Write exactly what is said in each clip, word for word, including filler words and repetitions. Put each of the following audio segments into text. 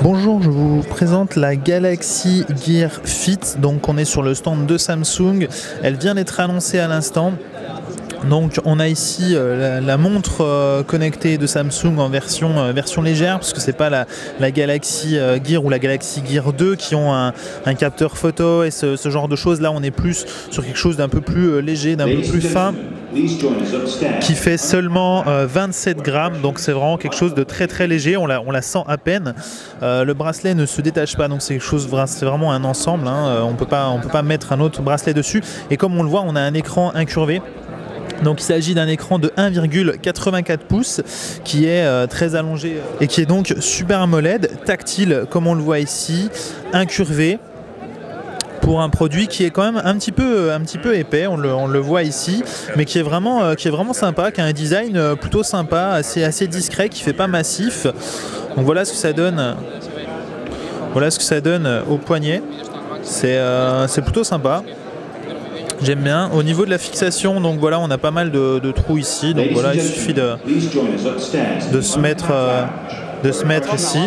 Bonjour, je vous présente la Galaxy Gear Fit. Donc on est sur le stand de Samsung. Elle vient d'être annoncée à l'instant. Donc on a ici euh, la, la montre euh, connectée de Samsung en version, euh, version légère, parce que c'est pas la, la Galaxy euh, Gear ou la Galaxy Gear deux qui ont un, un capteur photo et ce, ce genre de choses. Là on est plus sur quelque chose d'un peu plus euh, léger, d'un peu plus fin, qui fait seulement euh, vingt-sept grammes, donc c'est vraiment quelque chose de très très léger, on la, on la sent à peine. Euh, le bracelet ne se détache pas, donc c'est quelque chose, c'est vraiment un ensemble, hein. On peut pas, on peut pas mettre un autre bracelet dessus, et comme on le voit, on a un écran incurvé. Donc il s'agit d'un écran de un virgule quatre-vingt-quatre pouces qui est euh, très allongé et qui est donc Super AMOLED, tactile comme on le voit ici, incurvé, pour un produit qui est quand même un petit peu, un petit peu épais, on le, on le voit ici, mais qui est vraiment, euh, qui est vraiment sympa, qui a un design euh, plutôt sympa, assez, assez discret, qui fait pas massif. Donc voilà ce que ça donne, voilà ce que ça donne au poignet. C'est euh, c'est plutôt sympa. J'aime bien. Au niveau de la fixation, donc voilà, on a pas mal de, de trous ici. Donc voilà, il suffit de, de se mettre, euh, de se mettre ici.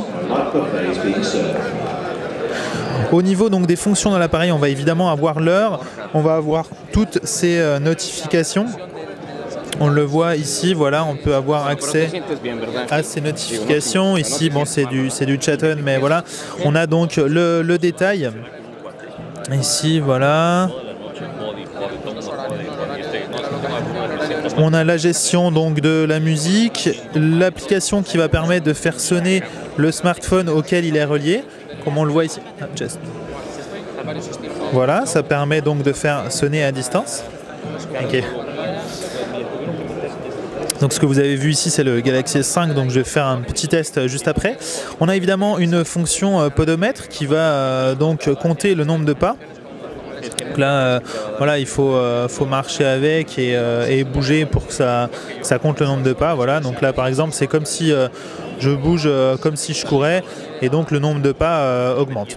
Au niveau donc des fonctions de l'appareil, on va évidemment avoir l'heure, on va avoir toutes ces euh, notifications. On le voit ici, voilà, on peut avoir accès à ces notifications. Ici, bon, c'est du, c'est du chat-on, mais voilà, on a donc le, le détail. Ici, voilà. On a la gestion donc de la musique, l'application qui va permettre de faire sonner le smartphone auquel il est relié, comme on le voit ici. Ah, just. Voilà, ça permet donc de faire sonner à distance. Okay. Donc ce que vous avez vu ici, c'est le Galaxy S cinq, donc je vais faire un petit test juste après. On a évidemment une fonction podomètre qui va euh, donc compter le nombre de pas. Donc là, euh, voilà, il faut, euh, faut marcher avec et, euh, et bouger pour que ça, ça compte le nombre de pas. Voilà. Donc là, par exemple, c'est comme si euh, je bouge euh, comme si je courais, et donc le nombre de pas euh, augmente.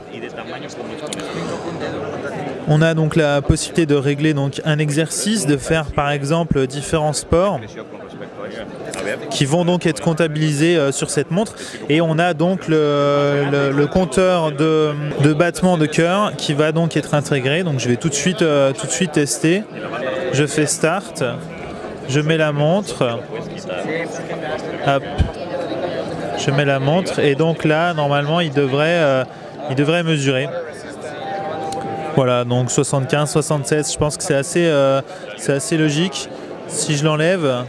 On a donc la possibilité de régler donc un exercice, de faire par exemple différents sports qui vont donc être comptabilisés euh, sur cette montre, et on a donc le, le, le compteur de, de battements de cœur qui va donc être intégré. Donc je vais tout de suite, euh, tout de suite tester. Je fais start, je mets la montre, hop, je mets la montre, et donc là normalement il devrait, euh, il devrait mesurer. Voilà, donc soixante-quinze, soixante-seize, je pense que c'est assez, euh, c'est assez logique. Si je l'enlève,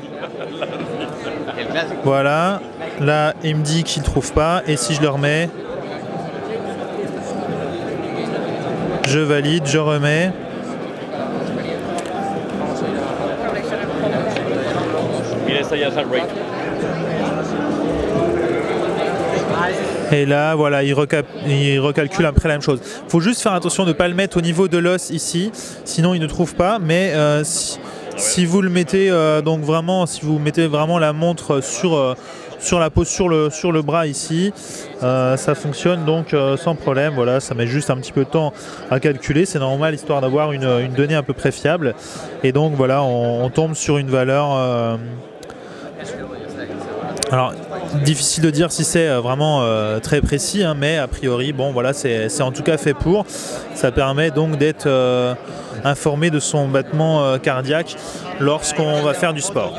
voilà, là il me dit qu'il ne trouve pas, et si je le remets, je valide, je remets. Et là, voilà, il, recap il recalcule après la même chose. Il faut juste faire attention de ne pas le mettre au niveau de l'os ici, sinon il ne trouve pas. Mais euh, si, si vous le mettez euh, donc vraiment, si vous mettez vraiment la montre sur euh, sur la pose sur le sur le bras ici, euh, ça fonctionne donc euh, sans problème. Voilà, ça met juste un petit peu de temps à calculer, c'est normal, histoire d'avoir une, une donnée à peu près fiable. Et donc voilà, on, on tombe sur une valeur. Euh, alors, difficile de dire si c'est vraiment euh, très précis, hein, mais a priori, bon, voilà, c'est en tout cas fait pour. Ça permet donc d'être euh, informé de son battement euh, cardiaque lorsqu'on va faire du sport.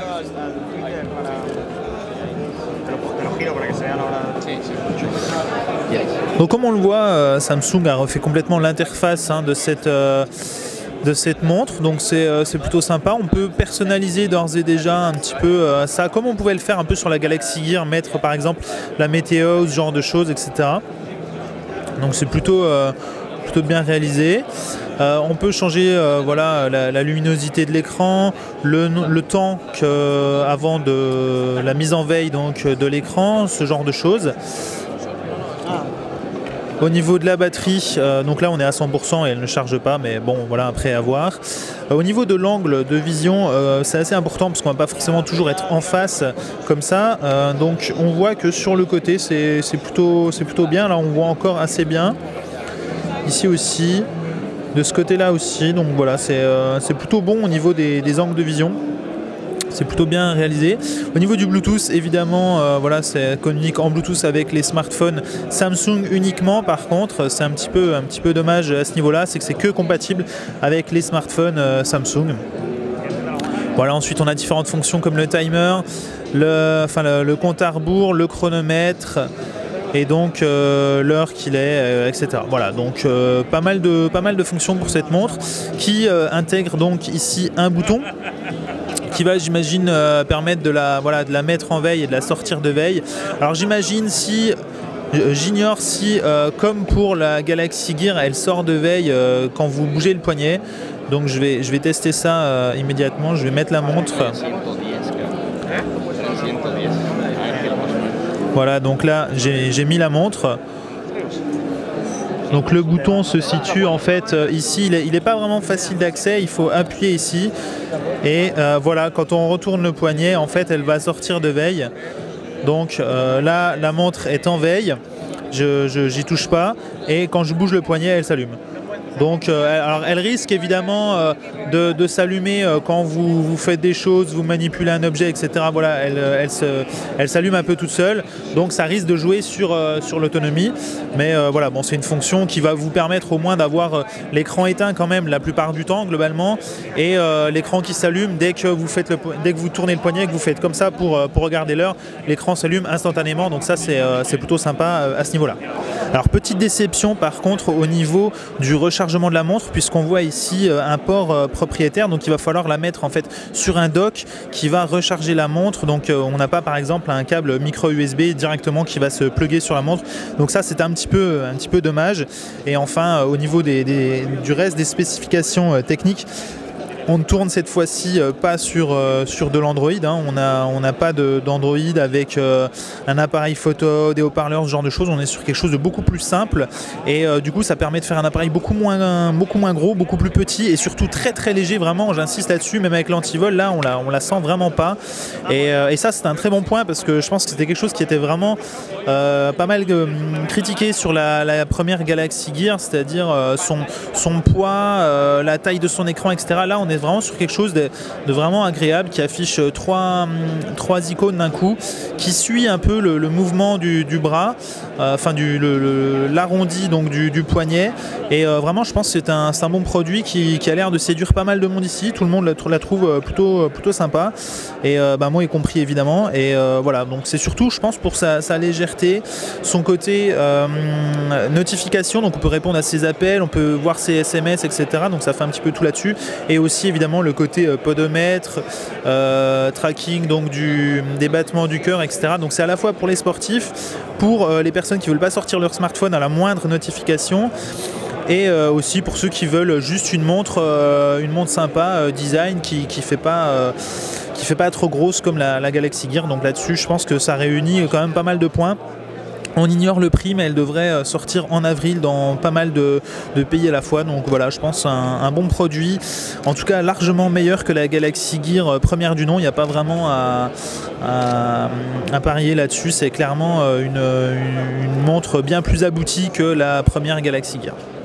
Donc comme on le voit, euh, Samsung a refait complètement l'interface hein, de cette... Euh, de cette montre, donc c'est euh, plutôt sympa. On peut personnaliser d'ores et déjà un petit peu euh, ça, comme on pouvait le faire un peu sur la Galaxy Gear, mettre par exemple la météo, ce genre de choses, et cetera. Donc c'est plutôt, euh, plutôt bien réalisé. Euh, on peut changer euh, voilà, la, la luminosité de l'écran, le, le temps que, avant de la mise en veille donc, de l'écran, ce genre de choses. Au niveau de la batterie, euh, donc là on est à cent pour cent et elle ne charge pas, mais bon voilà, après à voir. Euh, au niveau de l'angle de vision, euh, c'est assez important parce qu'on ne va pas forcément toujours être en face comme ça. Euh, donc on voit que sur le côté c'est plutôt, c'est plutôt bien, là on voit encore assez bien. Ici aussi, de ce côté là aussi, donc voilà, c'est euh, c'est plutôt bon au niveau des, des angles de vision. c'est plutôt bien réalisé. Au niveau du Bluetooth, évidemment, euh, voilà, c'est communique en Bluetooth avec les smartphones Samsung uniquement. Par contre, c'est un petit peu, un petit peu dommage à ce niveau-là, c'est que c'est que compatible avec les smartphones euh, Samsung. Voilà, ensuite on a différentes fonctions comme le timer, le, enfin, le, le compte à rebours, le chronomètre et donc euh, l'heure qu'il est, euh, et cetera. Voilà, donc euh, pas, mal de, pas mal de fonctions pour cette montre qui euh, intègre donc ici un bouton qui va, j'imagine, euh, permettre de la, voilà, de la mettre en veille et de la sortir de veille. Alors j'imagine si... J'ignore si, euh, comme pour la Galaxy Gear, elle sort de veille euh, quand vous bougez le poignet. Donc je vais, je vais tester ça euh, immédiatement. Je vais mettre la montre. Voilà, donc là, j'ai mis la montre. Donc le bouton se situe en fait euh, ici. Il n'est pas vraiment facile d'accès. Il faut appuyer ici. Et euh, voilà, quand on retourne le poignet, en fait, elle va sortir de veille. Donc euh, là, la montre est en veille, je n'y touche pas, et quand je bouge le poignet, elle s'allume. Donc, euh, alors elle risque évidemment euh, de, de s'allumer euh, quand vous, vous faites des choses, vous manipulez un objet, et cetera. Voilà, elle, elle, se, elle s'allume un peu toute seule, donc ça risque de jouer sur, euh, sur l'autonomie. Mais euh, voilà, bon, c'est une fonction qui va vous permettre au moins d'avoir euh, l'écran éteint quand même la plupart du temps globalement, et euh, l'écran qui s'allume dès que vous faites le, dès que vous tournez le poignet, que vous faites comme ça pour, euh, pour regarder l'heure, l'écran s'allume instantanément. Donc ça, c'est euh, c'est plutôt sympa euh, à ce niveau-là. Alors petite déception par contre au niveau du rechargement de la montre, puisqu'on voit ici un port propriétaire, donc il va falloir la mettre en fait sur un dock qui va recharger la montre. Donc on n'a pas par exemple un câble micro U S B directement qui va se plugger sur la montre, donc ça c'est un petit peu un petit peu dommage. Et enfin au niveau des, des, du reste des spécifications techniques, on ne tourne cette fois-ci pas sur, euh, sur de l'Android, hein. On n'a on n'a pas d'Android avec euh, un appareil photo, des haut-parleurs, ce genre de choses. On est sur quelque chose de beaucoup plus simple et euh, du coup ça permet de faire un appareil beaucoup moins, beaucoup moins gros, beaucoup plus petit et surtout très très léger, vraiment, j'insiste là-dessus, même avec l'antivol, là on la, on la sent vraiment pas. Et, euh, et ça c'est un très bon point parce que je pense que c'était quelque chose qui était vraiment euh, pas mal euh, critiqué sur la, la première Galaxy Gear, c'est-à-dire euh, son, son poids, euh, la taille de son écran, et cetera. Là on est vraiment sur quelque chose de, de vraiment agréable qui affiche trois, trois icônes d'un coup, qui suit un peu le, le mouvement du, du bras, euh, enfin du l'arrondi donc du, du poignet. Et euh, vraiment, je pense que c'est un, un bon produit qui, qui a l'air de séduire pas mal de monde ici. Tout le monde la, la trouve plutôt, plutôt sympa, et euh, bah, moi y compris évidemment. Et euh, voilà, donc c'est surtout, je pense, pour sa, sa légèreté, son côté euh, notification. Donc on peut répondre à ses appels, on peut voir ses S M S, et cetera. Donc ça fait un petit peu tout là-dessus. Et aussi évidemment le côté euh, podomètre, euh, tracking donc du, des battements du cœur, et cetera. Donc c'est à la fois pour les sportifs, pour euh, les personnes qui ne veulent pas sortir leur smartphone à la moindre notification, et euh, aussi pour ceux qui veulent juste une montre, euh, une montre sympa, euh, design, qui qui fait pas euh, qui fait pas trop grosse comme la, la Galaxy Gear. Donc là-dessus, je pense que ça réunit quand même pas mal de points. On ignore le prix, mais elle devrait sortir en avril dans pas mal de, de pays à la fois. Donc voilà, je pense un, un bon produit. En tout cas, largement meilleur que la Galaxy Gear première du nom. Il n'y a pas vraiment à, à, à parier là-dessus. C'est clairement une, une, une montre bien plus aboutie que la première Galaxy Gear.